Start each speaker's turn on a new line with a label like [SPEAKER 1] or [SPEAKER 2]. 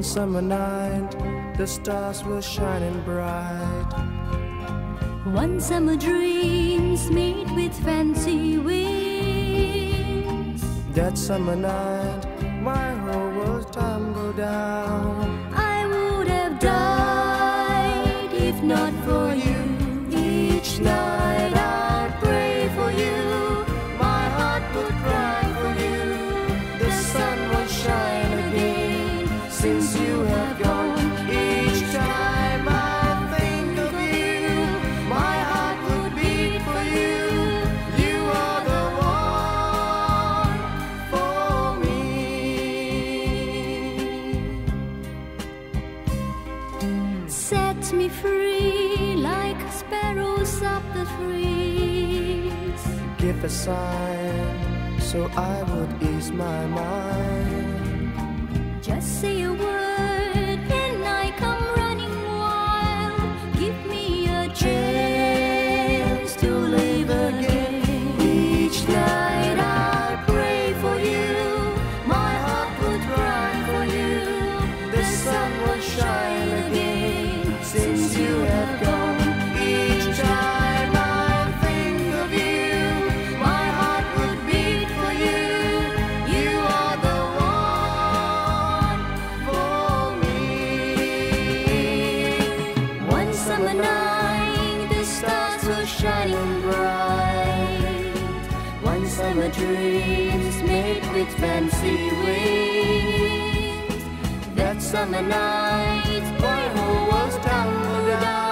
[SPEAKER 1] One summer night, the stars were shining bright.
[SPEAKER 2] One summer dreams made with fancy wings.
[SPEAKER 1] That summer night, my whole world tumbled down.
[SPEAKER 2] I would have died if not for you.
[SPEAKER 1] Each night I'd pray for you. My heart would cry for you. The sun will shine again since you have gone. Each time I think of you, my heart would beat for you. You are the one for me.
[SPEAKER 2] Set me free like sparrows up the trees.
[SPEAKER 1] Give a sign so I would ease my mind.
[SPEAKER 2] Just say a word and I come running wild. Give me a chance to live again.
[SPEAKER 1] Each night I pray for you. My heart would cry for you. The sun will shine again since you have gone. Each time I think of you, my heart would beat for you. You are the one for me.
[SPEAKER 2] One summer night, the stars were shining bright.
[SPEAKER 1] One summer dreams made with fancy wings. That summer night, my whole world tumbled down.